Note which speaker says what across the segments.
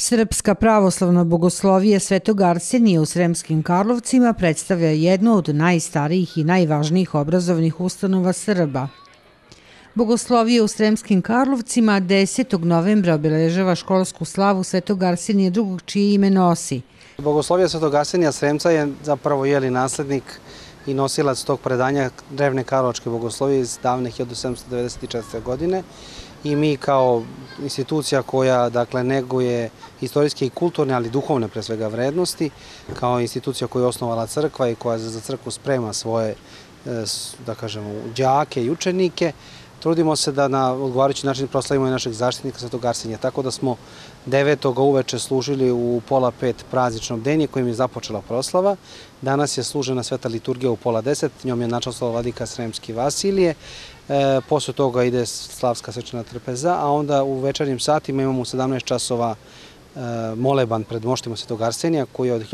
Speaker 1: Srpska pravoslavna bogoslovija Svetog Arsenija u Sremskim Karlovcima predstavlja jednu od najstarijih i najvažnijih obrazovnih ustanova Srba. Bogoslovija u Sremskim Karlovcima 10. novembra obeležava školsku slavu Svetog Arsenija II. Čije ime nosi.
Speaker 2: Bogoslovija Svetog Arsenija Sremca je zapravo naslednik i nosilac tog predanja drevne karlovačke bogoslovije iz davne 1794. godine. I mi kao institucija koja neguje istorijske i kulturne, ali duhovne pre svega vrednosti, kao institucija koju je osnovala crkva i koja za crkvu sprema svoje, da kažemo, đake i učenike, trudimo se da na odgovarajući način proslavimo i našeg zaštitnika Svetog Arsenija. Tako da smo 9. uveče služili u 4:30 prazničnom denje kojim je započela proslava. Danas je služena sveta liturgija u 9:30, njom je načastvovao vladika Sremski Vasilije. Posle toga ide slavska svečana trpeza, a onda u večernjim satima imamo u 17 časova moleban pred moštima Svetog Arsenija koji od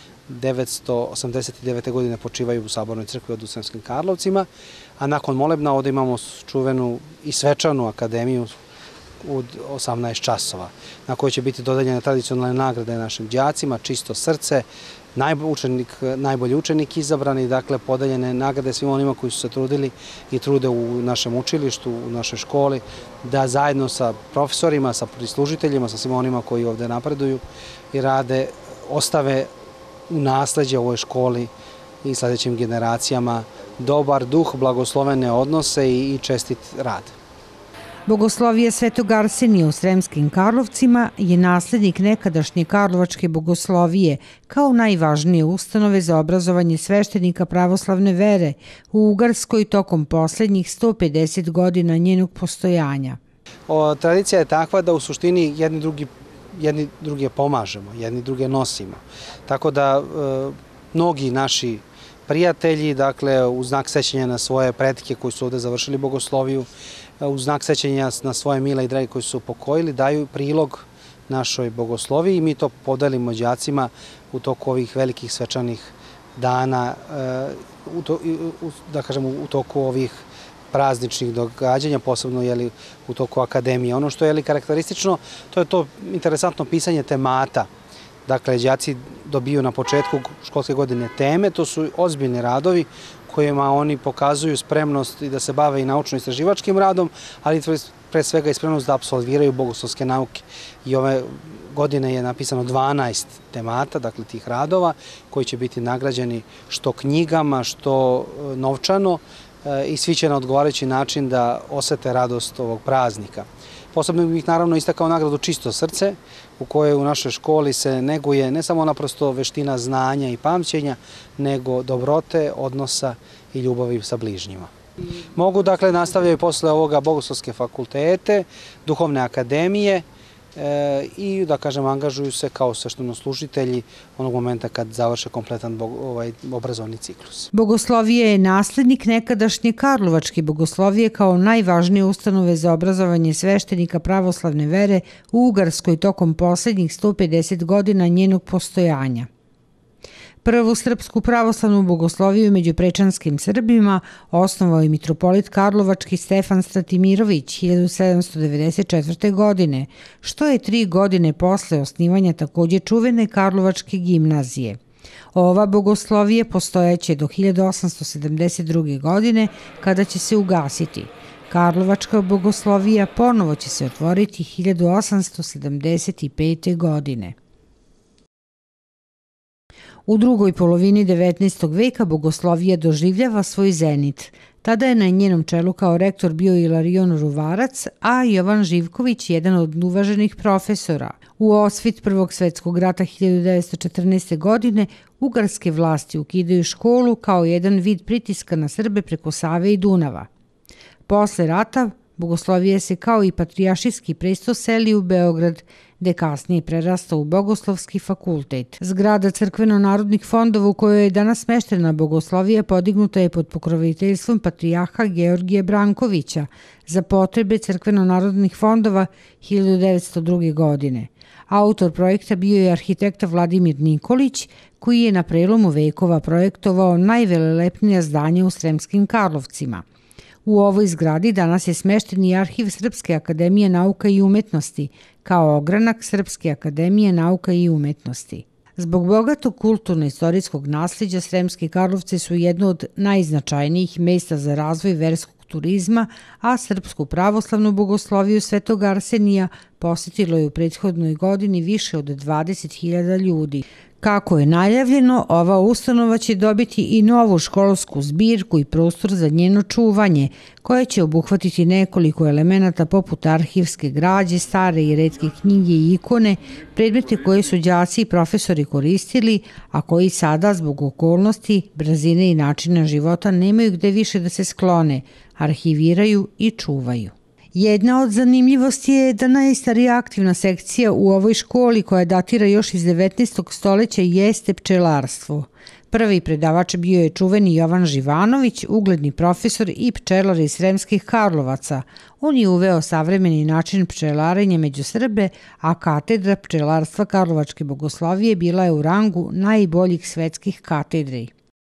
Speaker 2: 1989. godine počivaju u Sabornoj crkvi u Sremskim Karlovcima, a nakon molebna ovde imamo čuvenu i svečanu akademiju od 18 časova, na kojoj će biti dodeljene tradicionalne nagrade našim đacima, čisto srce, najbolji učenik izabrani, podeljene nagrade svima onima koji su se trudili i trude u našem učilištu, u našoj školi, da zajedno sa profesorima, sa prislužiteljima, sa svima onima koji ovde napreduju i rade, ostave u nasleđe ovoj školi i sledećim generacijama dobar duh, blagoslovene odnose i čestit rad.
Speaker 1: Bogoslovija Svetog Arsenija u Sremskim Karlovcima je naslednik nekadašnje karlovačke bogoslovije kao najvažnije ustanove za obrazovanje sveštenika pravoslavne vere u Ugarskoj tokom poslednjih 150 godina njenog postojanja.
Speaker 2: Tradicija je takva da u suštini jedni druge pomažemo, jedni druge nosimo. Tako da mnogi naši prijatelji, u znak sećanja na svoje pretke koji su ovde završili bogosloviju, u znak sećanja na svoje mile i drage koji su upokojili, daju prilog našoj bogosloviji i mi to podelimo đacima u toku ovih velikih svečanih dana, u toku ovih prazničnih događanja, posebno u toku akademije. Ono što je karakteristično, to je to interesantno pisanje temata. Dakle, đaci dobiju na početku školske godine teme, to su ozbiljni radovi kojima oni pokazuju spremnost i da se bave i naučno-istraživačkim radom, ali pre svega i spremnost da apsolviraju bogoslovske nauke. I ove godine je napisano 12 temata, tih radova, koji će biti nagrađeni što knjigama, što novčano i svi će na odgovarajući način da osete radost ovog praznika. Posebno bih naravno istakao nagradu Čisto srce, u kojoj u našoj školi se neguje ne samo naprosto veština znanja i pamćenja, nego dobrote, odnosa i ljubavi sa bližnjima. Mogu nastavljaju posle ovoga bogoslovske fakultete, duhovne akademije i angažuju se kao sveštenoslужitelji onog momenta kad završe kompletan obrazovni ciklus.
Speaker 1: Bogoslovija je naslednik nekadašnje karlovačke bogoslovije kao najvažnije ustanove za obrazovanje sveštenika pravoslavne vere u Ugarskoj tokom poslednjih 150 godina njenog postojanja. Prvu srpsku pravoslavnu bogosloviju među prečanskim Srbima osnovao je mitropolit karlovački Stefan Stratimirović 1794. godine, što je 3 godine posle osnivanja takođe čuvene Karlovačke gimnazije. Ova bogoslovija postojaće do 1872. godine kada će se ugasiti. Karlovačka bogoslovija ponovo će se otvoriti 1875. godine. U drugoj polovini 19. veka bogoslovija doživljava svoj zenit. Tada je na njenom čelu kao rektor bio Ilarion Ruvarac, a Jovan Živković jedan od uvaženih profesora. U osvit Prvog svetskog rata 1914. godine ugarske vlasti ukidaju školu kao jedan vid pritiska na Srbe preko Save i Dunava. Posle rata bogoslovija se kao i patrijaršijski presto seli u Beograd, gde kasnije prerastao u Bogoslovski fakultet. Zgrada crkveno-narodnih fondova u kojoj je danas smeštena bogoslovija podignuta je pod pokroviteljstvom patrijarha Georgija Brankovića za potrebe crkveno-narodnih fondova 1902. godine. Autor projekta bio je arhitekta Vladimir Nikolić, koji je na prelomu vekova projektovao najvelelepnija zdanja u Sremskim Karlovcima. U ovoj zgradi danas je smešten i arhiv Srpske akademije nauka i umetnosti, kao ogranak Srpske akademije nauka i umetnosti. Zbog bogatog kulturno-istorijskog nasljeđa Sremski Karlovci su jedno od najznačajnijih mesta za razvoj verskog turizma, a Srpsku pravoslavnu bogosloviju Svetog Arsenija posjetilo je u prethodnoj godini više od 20.000 ljudi. Kako je najavljeno, ova ustanova će dobiti i novu školsku zbirku i prostor za njeno čuvanje, koje će obuhvatiti nekoliko elemenata poput arhivske građe, stare i retke knjige i ikone, predmete koje su đaci i profesori koristili, a koji sada, zbog okolnosti, brzine i načina života, nemaju gde više da se sklone, arhiviraju i čuvaju. Jedna od zanimljivosti je da najstarija aktivna sekcija u ovoj školi, koja datira još iz 19. stoljeća, jeste pčelarstvo. Prvi predavač bio je čuveni Jovan Živanović, ugledni profesor i pčelar iz Sremskih Karlovaca. On je uveo savremeni način pčelarenja među Srbe, a katedra pčelarstva Karlovačke bogoslovije bila je u rangu najboljih svetskih katedri.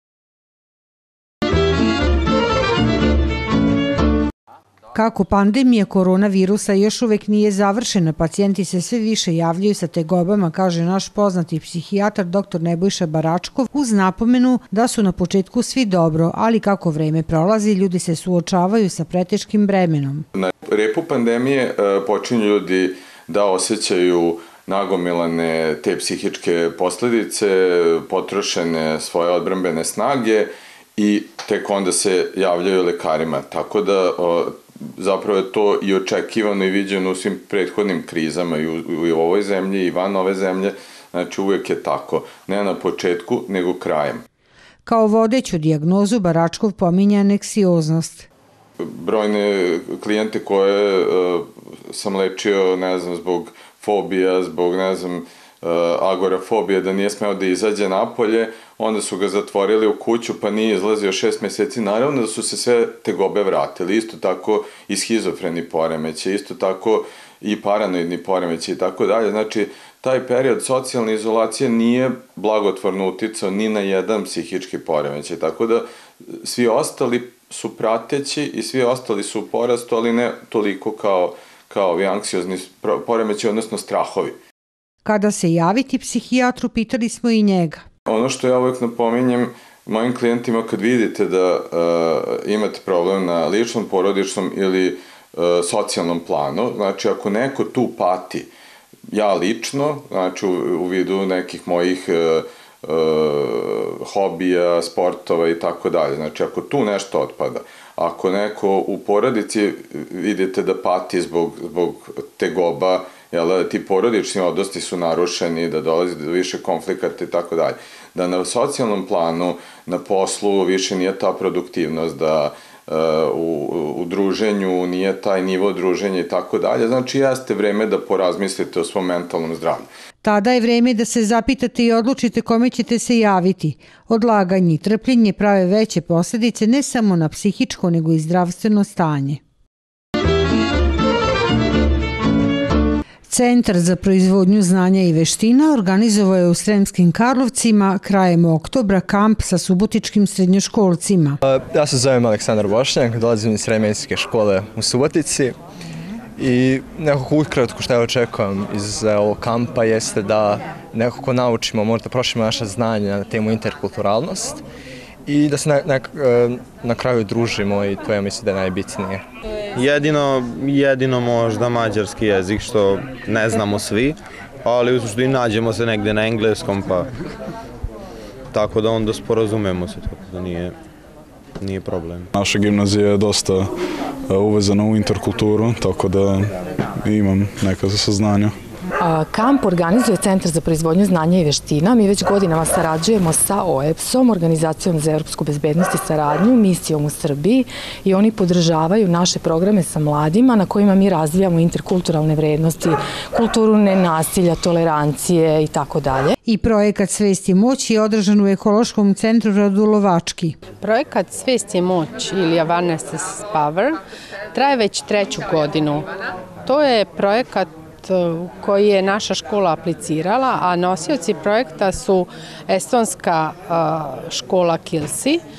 Speaker 1: Kako pandemija koronavirusa još uvek nije završena, pacijenti se sve više javljaju sa tegobama, kaže naš poznati psihijatar dr. Nebojša Baračkov, uz napomenu da su na početku svi dobro, ali kako vreme prolazi, ljudi se suočavaju sa preteškim bremenom.
Speaker 3: Na repu pandemije počinju ljudi da osjećaju nagomilane te psihičke posljedice, potrošene svoje odbrambene snage i tek onda se javljaju lekarima. Tako da zapravo je to i očekivano i viđeno u svim prethodnim krizama i u ovoj zemlji i van ove zemlje, znači uvijek je tako, ne na početku nego krajem.
Speaker 1: Kao vodeću dijagnozu Baračkov pominja aneksioznost.
Speaker 3: Brojne klijente koje sam lečio, ne znam, zbog fobija, zbog, ne znam, agorafobije, da nije smeo da izađe napolje, onda su ga zatvorili u kuću pa nije izlazio 6 mjeseci. Naravno da su se sve tegobe vratili, isto tako i schizofreni poremeće, isto tako i paranoidni poremeće i tako dalje. Znači, taj period socijalne izolacije nije blagotvorno uticao ni na jedan psihički poremeće, tako da svi ostali su prateći i svi ostali su u porastu, ali ne toliko kao ovi anksiozni poremeći, odnosno strahovi.
Speaker 1: Kada se javiti psihijatru, pitali smo i njega.
Speaker 3: Ono što ja uvijek napominjem mojim klijentima, kad vidite da imate problem na ličnom, porodičnom ili socijalnom planu, znači ako neko tu pati, ja lično, znači u vidu nekih mojih hobija, sportova i tako dalje, znači ako tu nešto otpada, ako neko u porodici vidite da pati zbog tegoba, da ti porodični odnosi su narušeni, da dolazi do više konflikata i tako dalje. Da na socijalnom planu, na poslu više nije ta produktivnost, da u druženju nije taj nivo druženja i tako dalje. Znači jeste vreme da porazmislite o svom mentalnom zdravlju.
Speaker 1: Tada je vreme da se zapitate i odlučite kome ćete se javiti. Odlaganje i trpljenje prave veće posljedice ne samo na psihičko, nego i zdravstveno stanje. Centar za proizvodnju znanja i veština organizovao je u Sremskim Karlovcima krajem oktobra kamp sa subotičkim srednjoškolcima.
Speaker 4: Ja se zovem Aleksandar Bošnjak, dolazim iz Sremenjske škole u Subotici i nekako ukratko što ja očekujem iz ovog kampa jeste da nekako naučimo, možda proširimo naša znanja na temu interkulturalnost i da se na kraju družimo i to ja mislim da je najbitnije.
Speaker 5: Jedino možda mađarski jezik što ne znamo svi, ali u suštini nađemo se negdje na engleskom pa tako da onda sporazumemo se, tako da nije problem.
Speaker 6: Naša gimnazija je dosta uvezana u interkulturu, tako da imam neka saznanja.
Speaker 7: Kamp organizuje Centar za proizvodnju znanja i veština. Mi već godinama sarađujemo sa OEBS-om, Organizacijom za evropsku bezbednost i saradnju, misijom u Srbiji i oni podržavaju naše programe sa mladima na kojima mi razvijamo interkulturalne vrednosti, kulturu nenasilja, tolerancije i tako dalje.
Speaker 1: I projekat Svest je moć je održan u Ekološkom centru Radulovački.
Speaker 8: Projekat Svest je moć ili Awareness is Power traje već 3. godinu. To je projekat koji je naša škola aplicirala, a nosioci projekta su estonska škola Kilsi,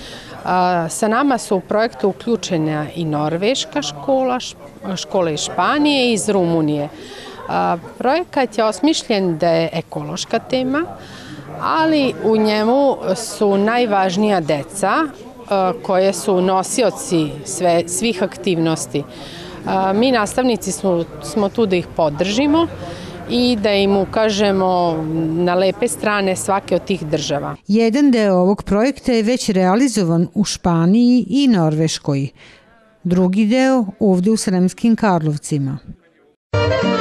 Speaker 8: Sa nama su u projektu uključena i norveška škola, škole iz Španije i iz Rumunije. Projekat je osmišljen da je ekološka tema, ali u njemu su najvažnija deca koje su nosioci svih aktivnosti. Mi nastavnici smo tu da ih podržimo i da im ukažemo na lepe strane svake od tih država.
Speaker 1: Jedan deo ovog projekta je već realizovan u Španiji i Norveškoj. Drugi deo ovde u Sremskim Karlovcima.